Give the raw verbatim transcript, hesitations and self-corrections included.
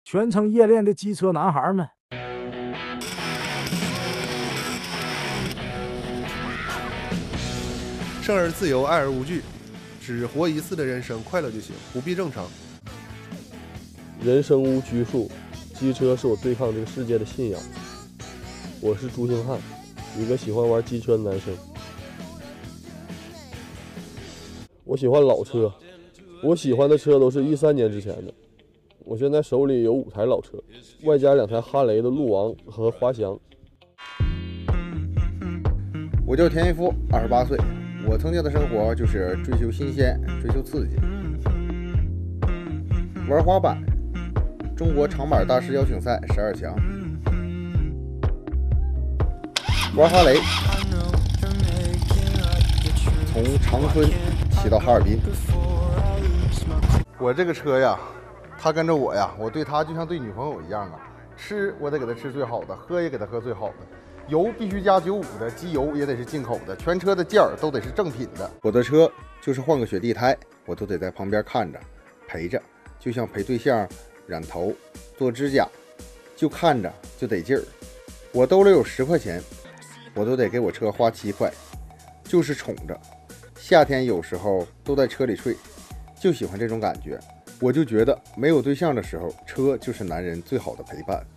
全程夜练的机车男孩们。 生而自由，爱而无惧，只活一次的人生，快乐就行，不必正常。 人生无拘束，机车是我对抗这个世界的信仰。我是朱星汉，一个喜欢玩机车的男生。我喜欢老车，我喜欢的车都是一三年之前的。我现在手里有五台老车，外加两台哈雷的路王和滑翔。 我叫田一夫，二十八岁。我曾经的生活就是追求新鲜，追求刺激，玩滑板，中国长板大师邀请赛十二强，玩哈雷，从长春骑到哈尔滨。我这个车呀，他跟着我呀，我对他就像对女朋友一样啊，吃我得给他吃最好的，喝也给他喝最好的。油必须加九五的，机油也得是进口的，全车的件儿都得是正品的。我的车就是换个雪地胎，我都得在旁边看着陪着，就像陪对象染头做指甲，就看着就得劲儿。我兜里有十块钱，我都得给我车花七块，就是宠着。夏天有时候都在车里睡，就喜欢这种感觉。我就觉得没有对象的时候，车就是男人最好的陪伴。